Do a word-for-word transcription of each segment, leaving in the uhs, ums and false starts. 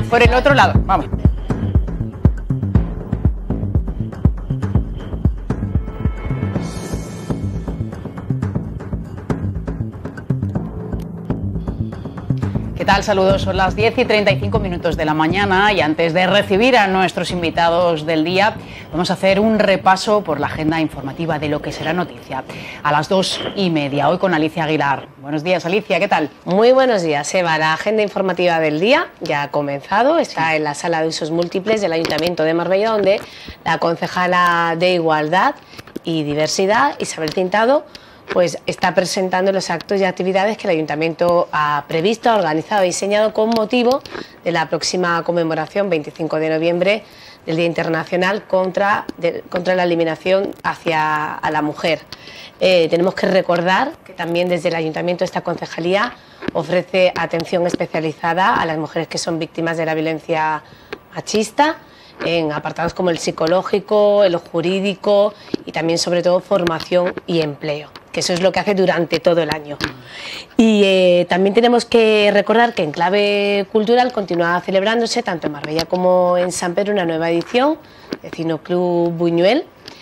por el otro lado. Vamos. ¿Qué tal? Saludos, son las diez y treinta y cinco minutos de la mañana y antes de recibir a nuestros invitados del día vamos a hacer un repaso por la agenda informativa de lo que será noticia a las dos y media, hoy con Alicia Aguilar. Buenos días, Alicia, ¿qué tal? Muy buenos días, Eva. La agenda informativa del día ya ha comenzado, está en la sala de usos múltiples del Ayuntamiento de Marbella, donde la concejala de Igualdad y Diversidad, Isabel Tintado, pues está presentando los actos y actividades que el Ayuntamiento ha previsto, ha organizado y diseñado con motivo de la próxima conmemoración veinticinco de noviembre del Día Internacional contra, de, contra la eliminación hacia a la mujer. Eh, tenemos que recordar que también desde el Ayuntamiento esta concejalía ofrece atención especializada a las mujeres que son víctimas de la violencia machista, en apartados como el psicológico, el jurídico y también sobre todo formación y empleo, que eso es lo que hace durante todo el año. Y eh, también tenemos que recordar que en clave cultural continúa celebrándose tanto en Marbella como en San Pedro una nueva edición de Cineclub Buñuel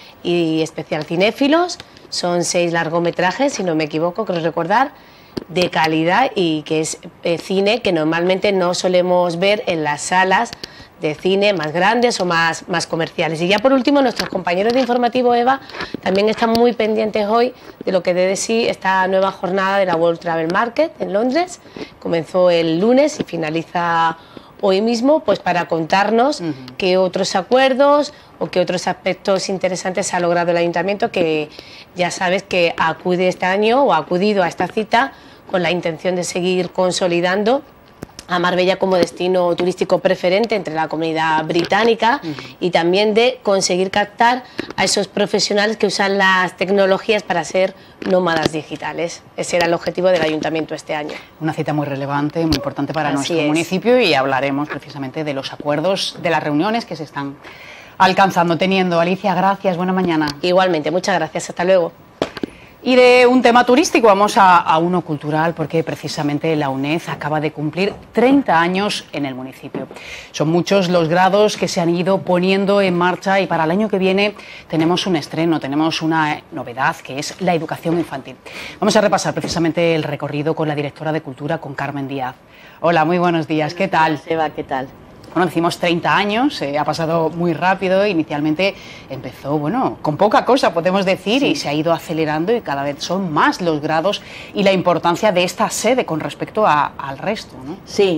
y especial Cinéfilos. Son seis largometrajes, si no me equivoco, creo recordar, de calidad y que es eh, cine que normalmente no solemos ver en las salas de cine más grandes o más, más comerciales. Y ya por último, nuestros compañeros de Informativo EVA también están muy pendientes hoy de lo que dé de sí esta nueva jornada de la World Travel Market en Londres. Comenzó el lunes y finaliza hoy mismo, pues para contarnos uh-huh. qué otros acuerdos o qué otros aspectos interesantes ha logrado el Ayuntamiento, que ya sabes que acude este año o ha acudido a esta cita con la intención de seguir consolidando a Marbella como destino turístico preferente entre la comunidad británica uh-huh. y también de conseguir captar a esos profesionales que usan las tecnologías para ser nómadas digitales. Ese era el objetivo del Ayuntamiento este año. Una cita muy relevante, muy importante para Así nuestro es. municipio y hablaremos precisamente de los acuerdos, de las reuniones que se están alcanzando, teniendo. Alicia, gracias, buena mañana. Igualmente, muchas gracias, hasta luego. Y de un tema turístico vamos a, a uno cultural, porque precisamente la UNED acaba de cumplir treinta años en el municipio. Son muchos los grados que se han ido poniendo en marcha y para el año que viene tenemos un estreno, tenemos una novedad que es la educación infantil. Vamos a repasar precisamente el recorrido con la directora de Cultura, con Carmen Díaz. Hola, muy buenos días, ¿qué tal? Eva, ¿qué tal? Bueno, decimos treinta años, eh, ha pasado muy rápido, inicialmente empezó, bueno, con poca cosa podemos decir sí. y se ha ido acelerando y cada vez son más los grados y la importancia de esta sede con respecto a, al resto, ¿no? Sí,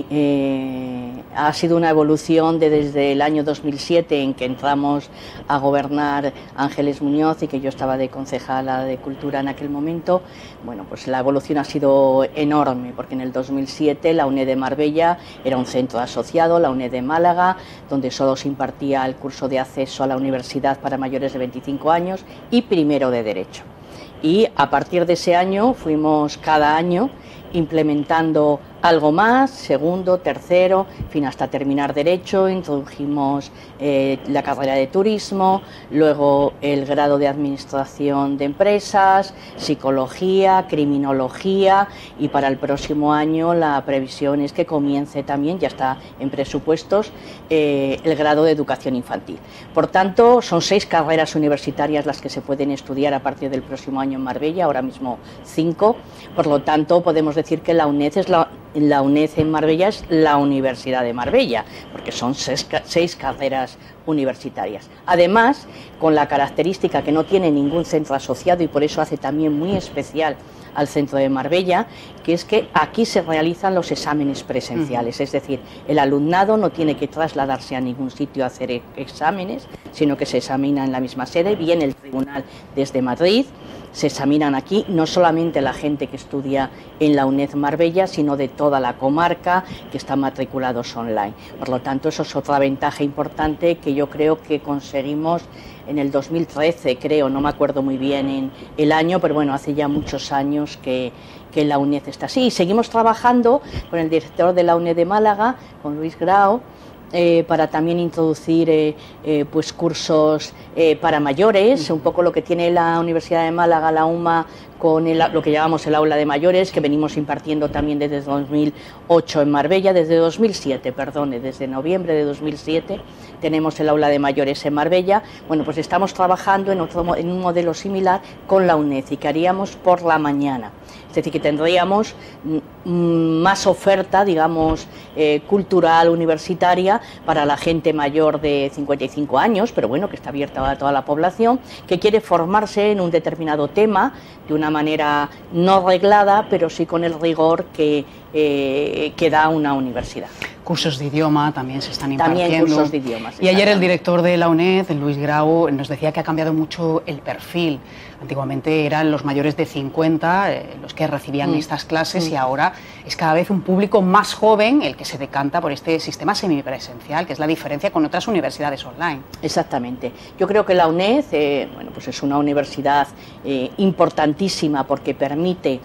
eh, ha sido una evolución de desde el año dos mil siete en que entramos a gobernar Ángeles Muñoz y que yo estaba de concejala de Cultura en aquel momento. Bueno, pues la evolución ha sido enorme porque en el dos mil siete la UNED de Marbella era un centro asociado, la UNED de Málaga, donde solo se impartía el curso de acceso a la universidad para mayores de veinticinco años y primero de Derecho. Y a partir de ese año fuimos cada año implementando algo más, segundo, tercero, en fin, hasta terminar Derecho, introdujimos eh, la carrera de Turismo, luego el grado de Administración de Empresas, Psicología, Criminología y para el próximo año la previsión es que comience también, ya está en presupuestos, eh, el grado de Educación Infantil. Por tanto, son seis carreras universitarias las que se pueden estudiar a partir del próximo año en Marbella, ahora mismo cinco, por lo tanto podemos decir que la UNED es la La UNED en Marbella es la Universidad de Marbella, porque son seis, seis carreras universitarias. Además, con la característica que no tiene ningún centro asociado y por eso hace también muy especial al centro de Marbella, que es que aquí se realizan los exámenes presenciales, uh-huh. es decir, el alumnado no tiene que trasladarse a ningún sitio a hacer exámenes, sino que se examina en la misma sede, viene el tribunal desde Madrid, se examinan aquí no solamente la gente que estudia en la UNED Marbella, sino de toda la comarca que están matriculados online. Por lo tanto, eso es otra ventaja importante que yo creo que conseguimos en el dos mil trece, creo, no me acuerdo muy bien en el año, pero bueno, hace ya muchos años que, que la UNED está así. Y seguimos trabajando con el director de la UNED de Málaga, con Luis Grau, eh, para también introducir eh, eh, pues cursos eh, para mayores, un poco lo que tiene la Universidad de Málaga, la UMA, con el, lo que llamamos el aula de mayores, que venimos impartiendo también desde dos mil ocho en Marbella, desde dos mil siete, perdone, desde noviembre de dos mil siete tenemos el aula de mayores en Marbella. Bueno, pues estamos trabajando en, otro, en un modelo similar con la UNED y que haríamos por la mañana. Es decir, que tendríamos más oferta, digamos, eh, cultural, universitaria, para la gente mayor de cincuenta y cinco años, pero bueno, que está abierta a toda la población, que quiere formarse en un determinado tema, de una manera no reglada, pero sí con el rigor que, eh, que da una universidad. Cursos de idioma también se están impartiendo. También cursos de idiomas. Y ayer el director de la UNED, Luis Grau, nos decía que ha cambiado mucho el perfil. Antiguamente eran los mayores de cincuenta eh, los que recibían mm. estas clases mm. y ahora es cada vez un público más joven el que se decanta por este sistema semipresencial, que es la diferencia con otras universidades online. Exactamente. Yo creo que la UNED eh, bueno, pues es una universidad eh, importantísima porque permite,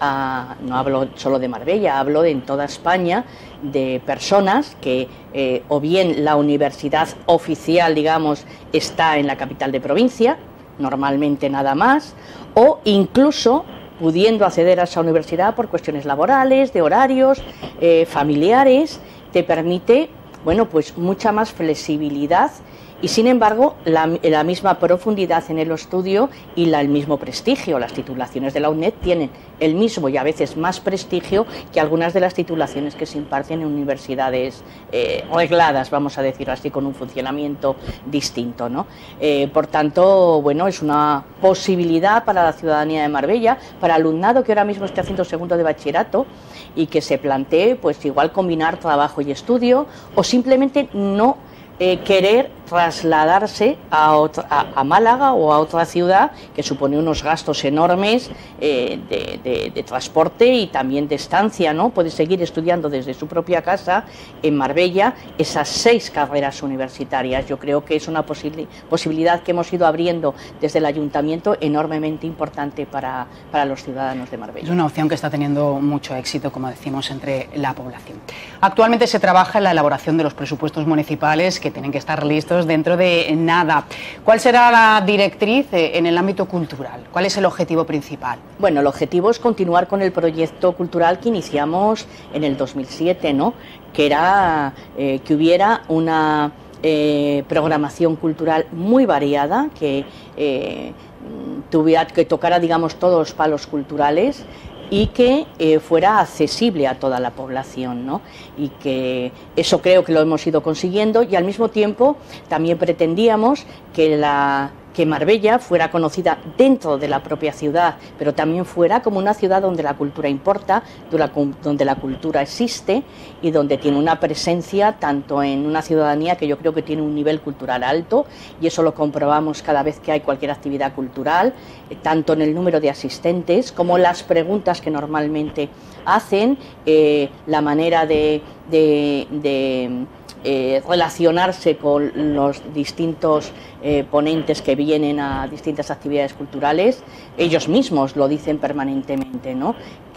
a, no hablo solo de Marbella, hablo de en toda España, de personas que eh, o bien la universidad oficial, digamos, está en la capital de provincia, normalmente nada más, o incluso pudiendo acceder a esa universidad por cuestiones laborales, de horarios, eh, familiares, te permite, bueno, pues mucha más flexibilidad y sin embargo la, la misma profundidad en el estudio y la, el mismo prestigio. Las titulaciones de la UNED tienen el mismo y a veces más prestigio que algunas de las titulaciones que se imparten en universidades eh, regladas, vamos a decir así, con un funcionamiento distinto, ¿no? Eh, por tanto, bueno, es una posibilidad para la ciudadanía de Marbella, para el alumnado que ahora mismo esté haciendo segundo de bachillerato y que se plantee, pues igual combinar trabajo y estudio o simplemente no Eh, querer trasladarse a, otra, a, a Málaga o a otra ciudad que supone unos gastos enormes eh, de, de, de transporte y también de estancia, ¿no? Puede seguir estudiando desde su propia casa en Marbella esas seis carreras universitarias. Yo creo que es una posibil posibilidad que hemos ido abriendo desde el ayuntamiento enormemente importante para, para los ciudadanos de Marbella. Es una opción que está teniendo mucho éxito, como decimos, entre la población. Actualmente se trabaja en la elaboración de los presupuestos municipales que tienen que estar listos dentro de nada. ¿Cuál será la directriz en el ámbito cultural? ¿Cuál es el objetivo principal? Bueno, el objetivo es continuar con el proyecto cultural que iniciamos en el dos mil siete, ¿no? Que era eh, que hubiera una eh, programación cultural muy variada, que eh, tuviera, que tocara, digamos, todos los palos culturales y que eh, fuera accesible a toda la población, ¿no? Y que eso creo que lo hemos ido consiguiendo y al mismo tiempo también pretendíamos que la que Marbella fuera conocida dentro de la propia ciudad, pero también fuera como una ciudad donde la cultura importa, donde la cultura existe y donde tiene una presencia tanto en una ciudadanía que yo creo que tiene un nivel cultural alto, y eso lo comprobamos cada vez que hay cualquier actividad cultural, tanto en el número de asistentes como las preguntas que normalmente hacen, eh, la manera de, de, de Eh, relacionarse con los distintos eh, ponentes que vienen a distintas actividades culturales. Ellos mismos lo dicen permanentemente, ¿no?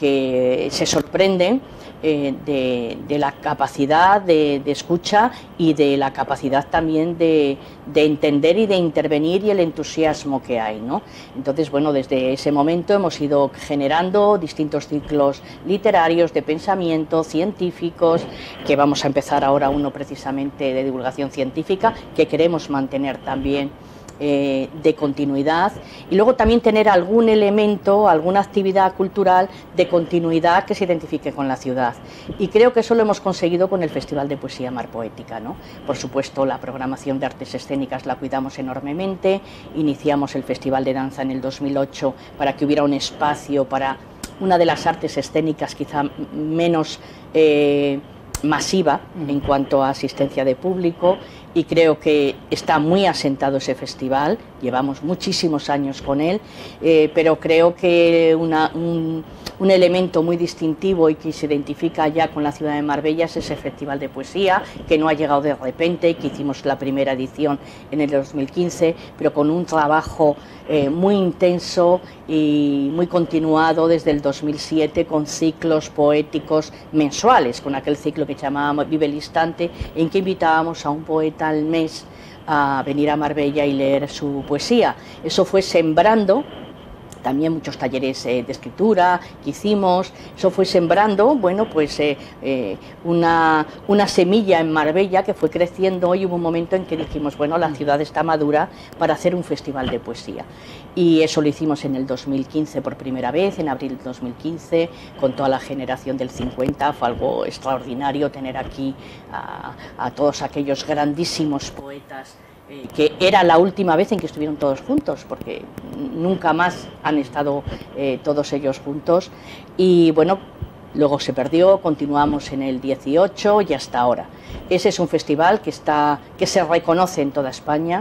Que se sorprenden eh, de, de la capacidad de, de escucha y de la capacidad también de, de entender y de intervenir y el entusiasmo que hay, ¿no? Entonces, bueno, desde ese momento hemos ido generando distintos ciclos literarios, de pensamiento, científicos, que vamos a empezar ahora uno precisamente de divulgación científica, que queremos mantener también Eh, de continuidad, y luego también tener algún elemento, alguna actividad cultural de continuidad que se identifique con la ciudad, y creo que eso lo hemos conseguido con el Festival de Poesía Mar Poética, ¿no? Por supuesto, la programación de artes escénicas la cuidamos enormemente, iniciamos el Festival de Danza en el dos mil ocho para que hubiera un espacio para una de las artes escénicas quizá menos eh, masiva en cuanto a asistencia de público, y creo que está muy asentado ese festival, llevamos muchísimos años con él, eh, pero creo que una, un, un elemento muy distintivo y que se identifica ya con la ciudad de Marbella es ese festival de poesía, que no ha llegado de repente, que hicimos la primera edición en el dos mil quince, pero con un trabajo eh, muy intenso y muy continuado desde el dos mil siete, con ciclos poéticos mensuales, con aquel ciclo que llamábamos Vive el Instante, en que invitábamos a un poeta al mes a venir a Marbella y leer su poesía. Eso fue sembrando también muchos talleres eh, de escritura que hicimos, eso fue sembrando, bueno, pues eh, eh, una, una semilla en Marbella que fue creciendo, y hubo un momento en que dijimos, bueno, la ciudad está madura para hacer un festival de poesía. Y eso lo hicimos en el dos mil quince por primera vez, en abril del dos mil quince, con toda la generación del cincuenta, fue algo extraordinario tener aquí a, a todos aquellos grandísimos poetas, Eh, que era la última vez en que estuvieron todos juntos, porque nunca más han estado eh, todos ellos juntos, y bueno, luego se perdió, continuamos en el dieciocho y hasta ahora. Ese es un festival que, está, que se reconoce en toda España,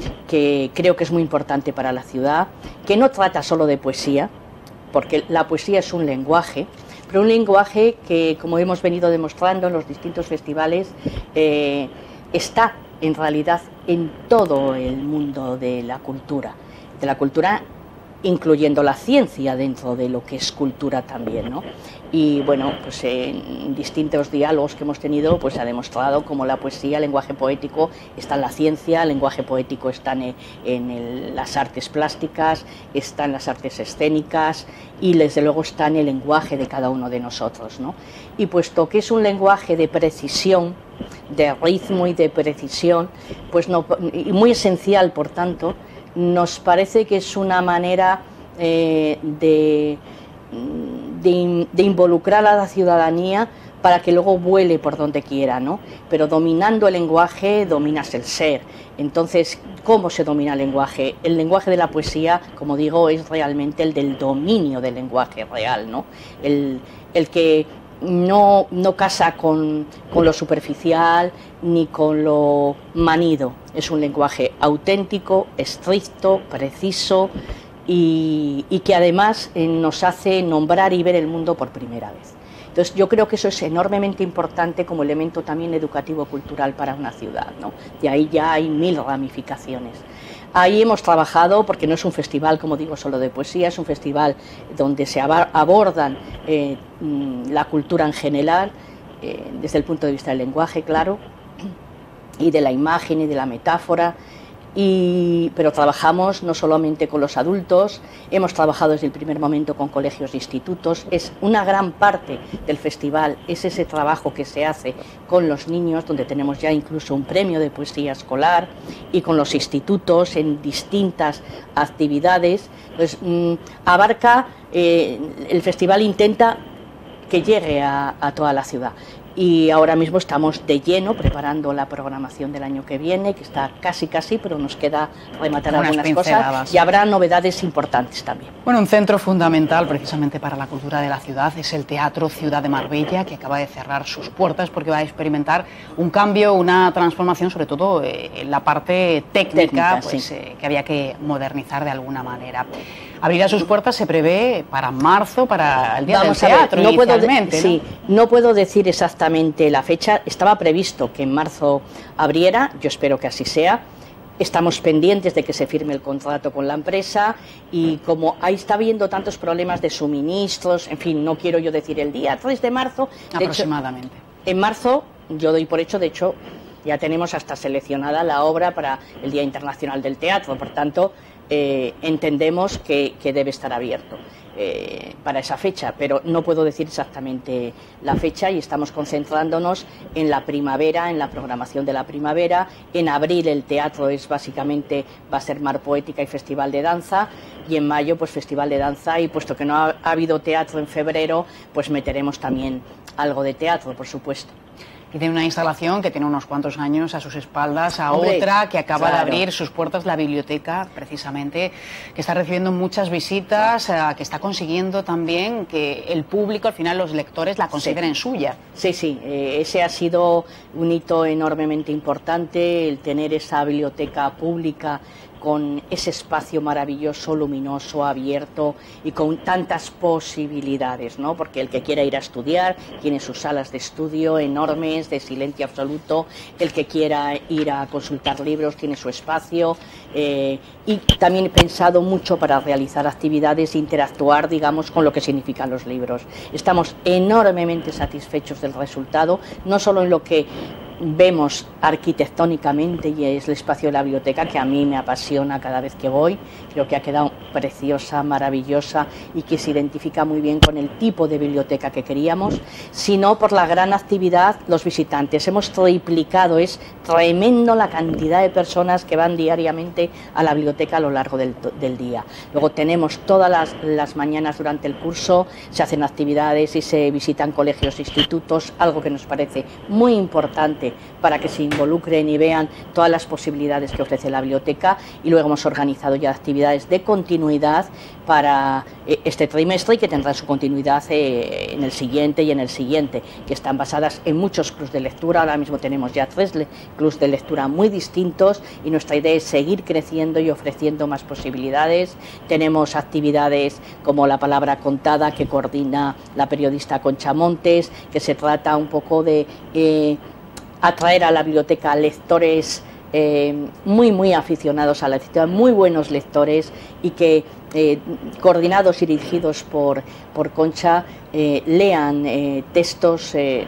que creo que es muy importante para la ciudad, que no trata solo de poesía, porque la poesía es un lenguaje, pero un lenguaje que, como hemos venido demostrando en los distintos festivales, eh, está en realidad en todo el mundo de la cultura, de la cultura incluyendo la ciencia dentro de lo que es cultura también, ¿no? Y bueno, pues en distintos diálogos que hemos tenido, pues se ha demostrado cómo la poesía, el lenguaje poético está en la ciencia, el lenguaje poético está en, en el, las artes plásticas, está en las artes escénicas y desde luego está en el lenguaje de cada uno de nosotros, ¿no? Y puesto que es un lenguaje de precisión, de ritmo y de precisión, pues no, y muy esencial, por tanto, nos parece que es una manera eh, de, de, de involucrar a la ciudadanía para que luego vuele por donde quiera, ¿no? Pero dominando el lenguaje, dominas el ser. Entonces, ¿cómo se domina el lenguaje? El lenguaje de la poesía, como digo, es realmente el del dominio del lenguaje real, ¿no? El, el que no, no casa con, con lo superficial ni con lo manido. Es un lenguaje auténtico, estricto, preciso y, y que además eh, nos hace nombrar y ver el mundo por primera vez. Entonces yo creo que eso es enormemente importante como elemento también educativo-cultural para una ciudad, ¿no? De ahí ya hay mil ramificaciones. Ahí hemos trabajado, porque no es un festival, como digo, solo de poesía, es un festival donde se abordan eh, la cultura en general, eh, desde el punto de vista del lenguaje, claro, y de la imagen y de la metáfora, y, pero trabajamos no solamente con los adultos, hemos trabajado desde el primer momento con colegios e institutos. Es una gran parte del festival, es ese trabajo que se hace con los niños, donde tenemos ya incluso un premio de poesía escolar, y con los institutos en distintas actividades. Pues mmm, abarca, eh, el festival intenta que llegue a, a toda la ciudad. Y ahora mismo estamos de lleno preparando la programación del año que viene, que está casi casi, pero nos queda rematar algunas cosas, y habrá novedades importantes también. Bueno, un centro fundamental precisamente para la cultura de la ciudad es el Teatro Ciudad de Marbella, que acaba de cerrar sus puertas porque va a experimentar un cambio, una transformación, sobre todo eh, en la parte técnica, técnica pues, sí. eh, que había que modernizar de alguna manera. Abrirá sus puertas, se prevé, para marzo, para el Día Vamos del Teatro, no puedo, ¿no? Sí, no puedo decir exactamente la fecha, estaba previsto que en marzo abriera, yo espero que así sea. Estamos pendientes de que se firme el contrato con la empresa, y como ahí está habiendo tantos problemas de suministros, en fin, no quiero yo decir el día tres de marzo. De Aproximadamente. Hecho, en marzo, yo doy por hecho, de hecho, ya tenemos hasta seleccionada la obra para el Día Internacional del Teatro, por tanto, eh, entendemos que, que debe estar abierto eh, para esa fecha, pero no puedo decir exactamente la fecha, y estamos concentrándonos en la primavera, en la programación de la primavera. En abril el teatro es básicamente, va a ser Mar Poética y Festival de Danza, y en mayo pues Festival de Danza, y puesto que no ha, ha habido teatro en febrero, pues meteremos también algo de teatro, por supuesto. Y de una instalación que tiene unos cuantos años a sus espaldas, a Hombre, otra que acaba claro. de abrir sus puertas, la biblioteca, precisamente, que está recibiendo muchas visitas, sí. uh, que está consiguiendo también que el público, al final los lectores, la consideren sí. suya. Sí, sí, eh, ese ha sido un hito enormemente importante, el tener esa biblioteca pública con ese espacio maravilloso, luminoso, abierto y con tantas posibilidades, ¿no? Porque el que quiera ir a estudiar tiene sus salas de estudio enormes, de silencio absoluto, el que quiera ir a consultar libros tiene su espacio, eh, y también he pensado mucho para realizar actividades, interactuar, digamos, con lo que significan los libros. Estamos enormemente satisfechos del resultado, no solo en lo que vemos arquitectónicamente, y es el espacio de la biblioteca, que a mí me apasiona cada vez que voy, creo que ha quedado preciosa, maravillosa y que se identifica muy bien con el tipo de biblioteca que queríamos, sino por la gran actividad los visitantes. Hemos triplicado, es tremendo la cantidad de personas que van diariamente a la biblioteca a lo largo del, del día. Luego tenemos todas las, las mañanas durante el curso, se hacen actividades y se visitan colegios e institutos, algo que nos parece muy importante para que se involucren y vean todas las posibilidades que ofrece la biblioteca, y luego hemos organizado ya actividades de continuidad para este trimestre y que tendrán su continuidad en el siguiente y en el siguiente, que están basadas en muchos clubs de lectura. Ahora mismo tenemos ya tres clubs de lectura muy distintos y nuestra idea es seguir creciendo y ofreciendo más posibilidades. Tenemos actividades como La palabra contada, que coordina la periodista Concha Montes, que se trata un poco de eh, atraer a la biblioteca lectores eh, muy muy aficionados a la lectura, muy buenos lectores, y que eh, coordinados y dirigidos por, por Concha eh, lean eh, textos eh,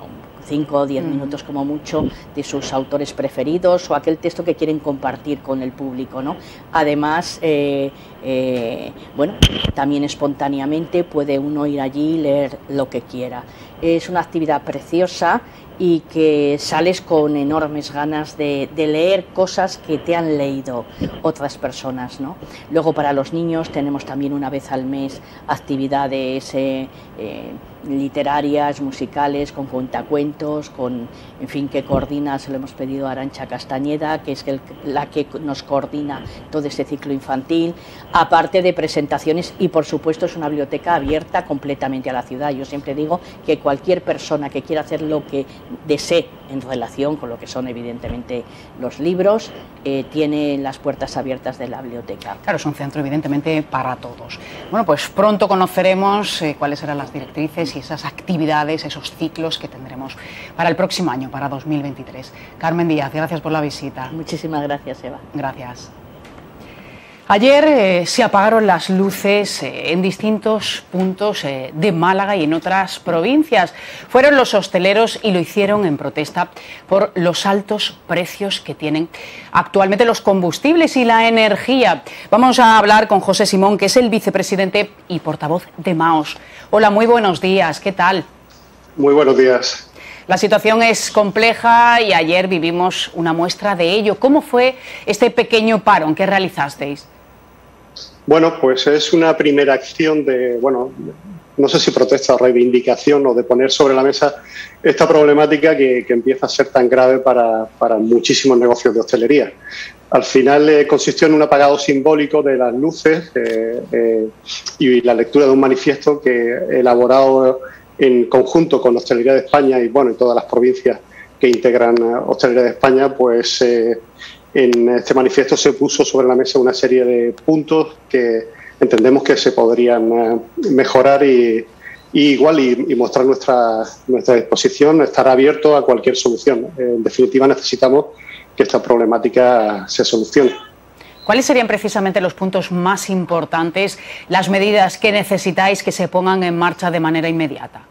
cinco o diez minutos como mucho de sus autores preferidos, o aquel texto que quieren compartir con el público, ¿no? Además, eh, eh, bueno, también espontáneamente puede uno ir allí y leer lo que quiera. Es una actividad preciosa y que sales con enormes ganas de, de leer cosas que te han leído otras personas, ¿no? Luego, para los niños tenemos también una vez al mes actividades eh, eh, literarias, musicales, con cuentacuentos, con, en fin, que coordina, se lo hemos pedido a Arantxa Castañeda, que es el, la que nos coordina todo este ciclo infantil, aparte de presentaciones, y por supuesto es una biblioteca abierta completamente a la ciudad. Yo siempre digo que cualquier persona que quiera hacer lo que desee en relación con lo que son evidentemente los libros, eh, tiene las puertas abiertas de la biblioteca. Claro, es un centro evidentemente para todos. Bueno, pues pronto conoceremos eh, cuáles serán las directrices y esas actividades, esos ciclos que tendremos para el próximo año, para dos mil veintitrés. Carmen Díaz, gracias por la visita. Muchísimas gracias, Eva. Gracias. Ayer eh, se apagaron las luces eh, en distintos puntos eh, de Málaga y en otras provincias. Fueron los hosteleros y lo hicieron en protesta por los altos precios que tienen actualmente los combustibles y la energía. Vamos a hablar con José Simón, que es el vicepresidente y portavoz de Maos. Hola, muy buenos días, ¿qué tal? Muy buenos días. La situación es compleja y ayer vivimos una muestra de ello. ¿Cómo fue este pequeño parón que realizasteis? Bueno, pues es una primera acción de, bueno, no sé si protesta o reivindicación, o de poner sobre la mesa esta problemática que, que empieza a ser tan grave para, para muchísimos negocios de hostelería. Al final eh, consistió en un apagado simbólico de las luces eh, eh, y la lectura de un manifiesto que elaborado en conjunto con Hostelería de España y, bueno, y todas las provincias que integran Hostelería de España, pues eh, en este manifiesto se puso sobre la mesa una serie de puntos que entendemos que se podrían eh, mejorar y, y igual y, y mostrar nuestra, nuestra disposición, estar abierto a cualquier solución. En definitiva, necesitamos que esta problemática se solucione. ¿Cuáles serían precisamente los puntos más importantes, las medidas que necesitáis que se pongan en marcha de manera inmediata?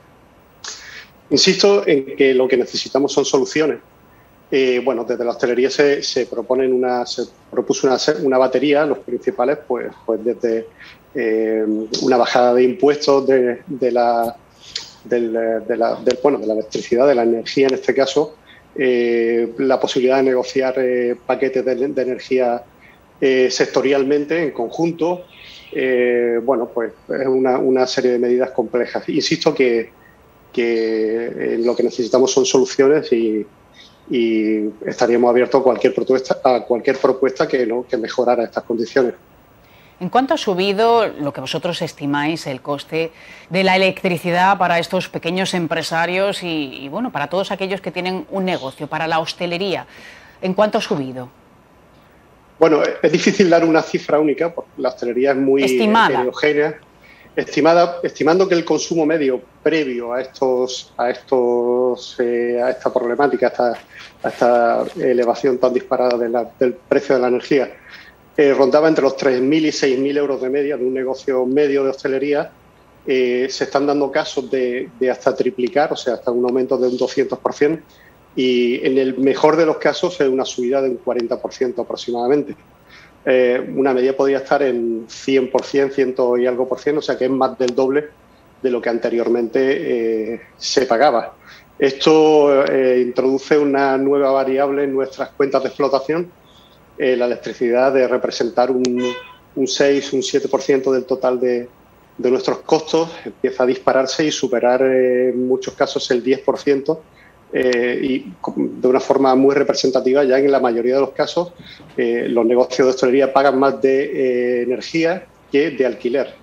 Insisto en que lo que necesitamos son soluciones. Eh, bueno, desde la hostelería se, se proponen una, se propuso una, una batería, los principales, pues, pues desde eh, una bajada de impuestos de, de la, del, de la, del, bueno, de la electricidad, de la energía en este caso, eh, la posibilidad de negociar eh, paquetes de, de energía eh, sectorialmente, en conjunto. Eh, bueno, pues es una, una serie de medidas complejas. Insisto que, que eh, lo que necesitamos son soluciones y y estaríamos abiertos a cualquier propuesta, a cualquier propuesta que, ¿no? que mejorara estas condiciones. ¿En cuánto ha subido lo que vosotros estimáis el coste de la electricidad para estos pequeños empresarios y, y bueno, para todos aquellos que tienen un negocio, para la hostelería? ¿En cuánto ha subido? Bueno, es difícil dar una cifra única porque la hostelería es muy estimada. heterogénea. Estimada, estimando que el consumo medio previo a estos, a estos, eh, a esta problemática, a esta, a esta elevación tan disparada de la, del precio de la energía, eh, rondaba entre los tres mil y seis mil euros de media de un negocio medio de hostelería. Eh, se están dando casos de, de hasta triplicar, o sea, hasta un aumento de un doscientos por ciento, y en el mejor de los casos es una subida de un cuarenta por ciento aproximadamente. Eh, una media podría estar en cien por ciento, ciento y algo por ciento, o sea que es más del doble de lo que anteriormente eh, se pagaba. Esto eh, introduce una nueva variable en nuestras cuentas de explotación. Eh, la electricidad de representar un, un seis, un siete por ciento del total de, de nuestros costos empieza a dispararse y superar eh, en muchos casos el diez por ciento. Eh, y de una forma muy representativa, ya en la mayoría de los casos eh, los negocios de hostelería pagan más de eh, energía que de alquiler.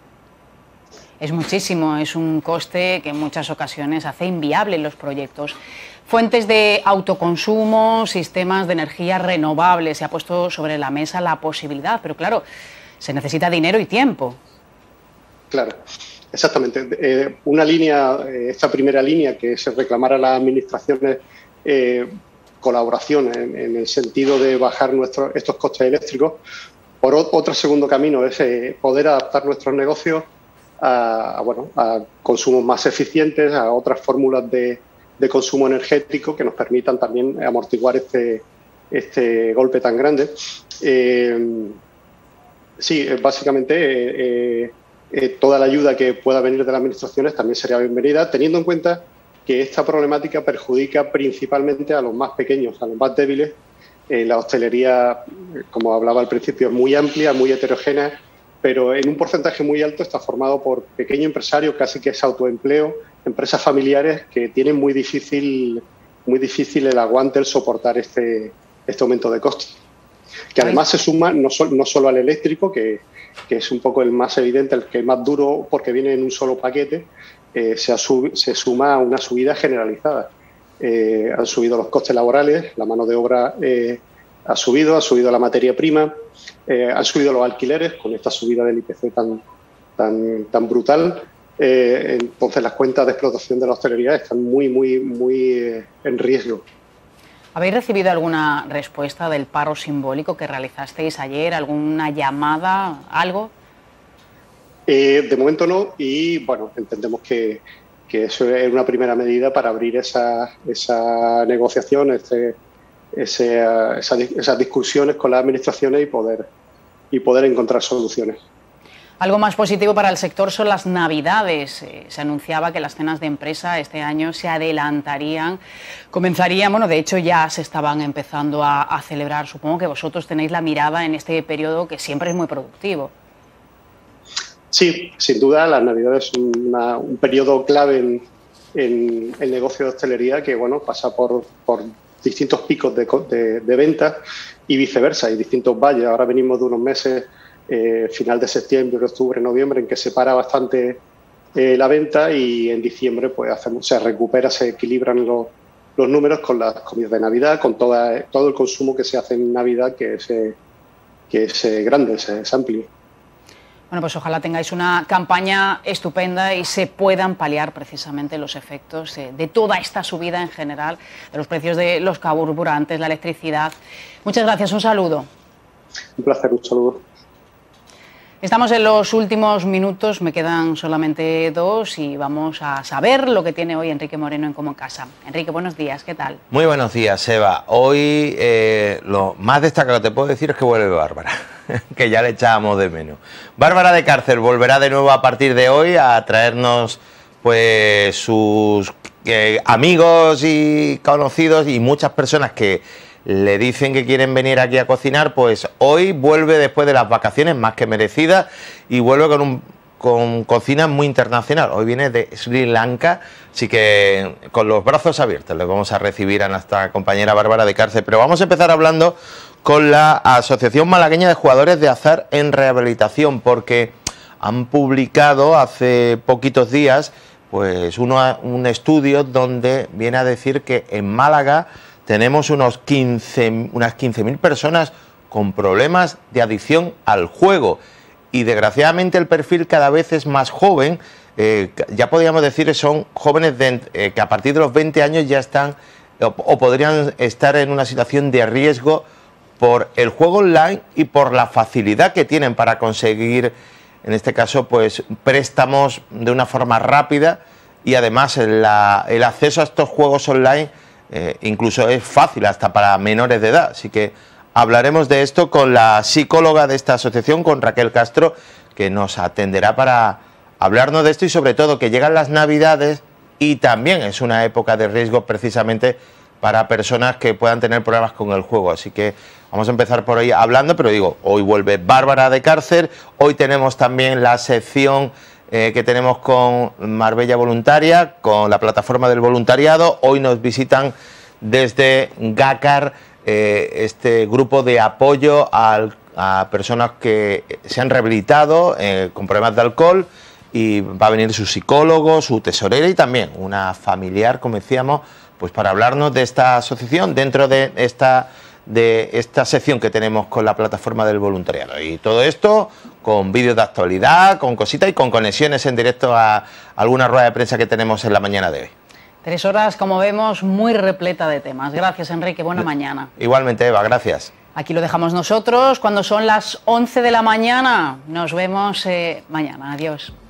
Es muchísimo, es un coste que en muchas ocasiones hace inviable los proyectos. Fuentes de autoconsumo, sistemas de energía renovables, se ha puesto sobre la mesa la posibilidad, pero claro, se necesita dinero y tiempo. Claro. Exactamente. Eh, una línea, eh, esta primera línea que se reclamara a las administraciones eh, colaboración en, en el sentido de bajar nuestros, estos costes eléctricos. Por o, otro segundo camino es eh, poder adaptar nuestros negocios a, a, bueno, a consumos más eficientes, a otras fórmulas de, de consumo energético que nos permitan también amortiguar este, este golpe tan grande. Eh, sí, básicamente... Eh, Eh, toda la ayuda que pueda venir de las administraciones también sería bienvenida, teniendo en cuenta que esta problemática perjudica principalmente a los más pequeños, a los más débiles. Eh, la hostelería, como hablaba al principio, es muy amplia, muy heterogénea, pero en un porcentaje muy alto está formado por pequeños empresarios, casi que es autoempleo, empresas familiares que tienen muy difícil, muy difícil el aguante, el soportar este, este aumento de costes. Que además se suma no, so, no solo al eléctrico, que que es un poco el más evidente, el que es más duro porque viene en un solo paquete, eh, se, sub, se suma a una subida generalizada. Eh, han subido los costes laborales, la mano de obra eh, ha subido, ha subido la materia prima, eh, han subido los alquileres con esta subida del I P C tan, tan, tan brutal. Eh, entonces las cuentas de explotación de la hostelería están muy, muy, muy eh, en riesgo. ¿Habéis recibido alguna respuesta del paro simbólico que realizasteis ayer? ¿Alguna llamada? ¿Algo? Eh, de momento no, y bueno, entendemos que, que eso es una primera medida para abrir esa, esa negociación, ese, ese, esa, esas discusiones con las administraciones y poder, y poder encontrar soluciones. Algo más positivo para el sector son las Navidades. Eh, se anunciaba que las cenas de empresa este año se adelantarían, comenzarían, bueno, de hecho ya se estaban empezando a, a celebrar. Supongo que vosotros tenéis la mirada en este periodo que siempre es muy productivo. Sí, sin duda, las Navidades son una, un periodo clave en, en el negocio de hostelería que, bueno, pasa por, por distintos picos de, de, de ventas y viceversa, y distintos valles. Ahora venimos de unos meses... Eh, final de septiembre, octubre, noviembre, en que se para bastante eh, la venta, y en diciembre pues hacemos, se recupera, se equilibran los, los números con las comidas de Navidad, con toda, todo el consumo que se hace en Navidad, que es, eh, que es eh, grande, es, es amplio. Bueno, pues ojalá tengáis una campaña estupenda y se puedan paliar precisamente los efectos de, de toda esta subida en general, de los precios de los carburantes, la electricidad. Muchas gracias, un saludo. Un placer, un saludo. Estamos en los últimos minutos, me quedan solamente dos y vamos a saber lo que tiene hoy Enrique Moreno en Como en Casa. Enrique, buenos días, ¿qué tal? Muy buenos días, Eva. Hoy eh, lo más destacado que te puedo decir es que vuelve Bárbara, que ya le echábamos de menos. Bárbara de Cárcel volverá de nuevo a partir de hoy a traernos pues sus eh, amigos y conocidos y muchas personas que le dicen que quieren venir aquí a cocinar. Pues hoy vuelve después de las vacaciones más que merecidas y vuelve con, un, con cocina muy internacional. Hoy viene de Sri Lanka, así que con los brazos abiertos les vamos a recibir a nuestra compañera Bárbara de Cárcel. Pero vamos a empezar hablando con la Asociación Malagueña de Jugadores de Azar en Rehabilitación, porque han publicado hace poquitos días pues uno, un estudio donde viene a decir que en Málaga tenemos unos quince, unas quince mil personas con problemas de adicción al juego. Y desgraciadamente el perfil cada vez es más joven, eh, ya podríamos decir que son jóvenes de, eh, que a partir de los veinte años ya están o, o podrían estar en una situación de riesgo por el juego online y por la facilidad que tienen para conseguir, en este caso, pues préstamos de una forma rápida, y además la, el acceso a estos juegos online eh, incluso es fácil hasta para menores de edad. Así que hablaremos de esto con la psicóloga de esta asociación, con Raquel Castro, que nos atenderá para hablarnos de esto, y sobre todo que llegan las Navidades y también es una época de riesgo precisamente para personas que puedan tener problemas con el juego. Así que vamos a empezar por ahí hablando, pero digo, hoy vuelve Bárbara de Cárcer, hoy tenemos también la sección eh, que tenemos con Marbella Voluntaria, con la plataforma del voluntariado. Hoy nos visitan desde Gácar, eh, este grupo de apoyo al, a personas que se han rehabilitado eh, con problemas de alcohol, y va a venir su psicólogo, su tesorera y también una familiar, como decíamos, pues para hablarnos de esta asociación dentro de esta, de esta sección que tenemos con la plataforma del voluntariado. Y todo esto con vídeos de actualidad, con cositas y con conexiones en directo a alguna rueda de prensa que tenemos en la mañana de hoy. Tres horas, como vemos, muy repleta de temas. Gracias, Enrique. Buena mañana. Igualmente, Eva, gracias. Aquí lo dejamos nosotros cuando son las once de la mañana. Nos vemos eh, mañana. Adiós.